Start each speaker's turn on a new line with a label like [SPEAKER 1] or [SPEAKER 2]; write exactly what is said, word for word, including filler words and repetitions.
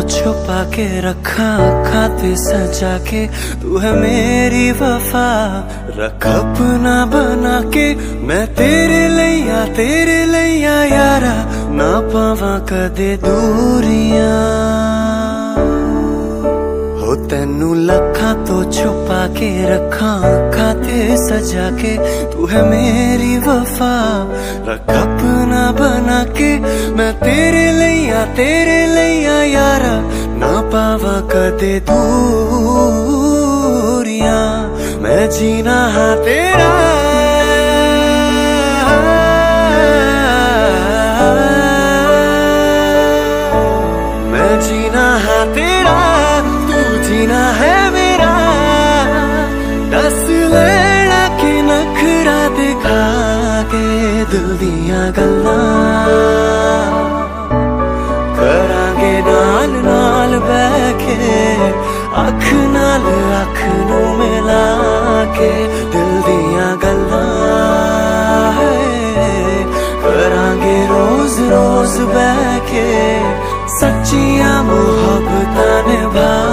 [SPEAKER 1] छुपा के रखा खाते सजा के, तू है मेरी वफा रख अपना बना के। मैं तेरे लैया तेरे लैया यारा, ना पावा कदे दूरियां। हो तेनू लखा तो छुपा के रखा खाते सजा के, तू है मेरी वफा रख अपना बना के। मैं तेरे लैया तेरे लैया यारा, ना पावा कदे दूरियां। मैं जीना हाँ तेरा, मैं जीना हाँ तेरा, जीना है मेरा। दस लेना के नखरा दिखा के, दिल दियां गल्लां करांगे नाल नाल बैके। अख नाल अख नू मिला के, दिल दियां गल्लां करांगे रोज रोज बैके। सच्चियां मुहब्बतां निभा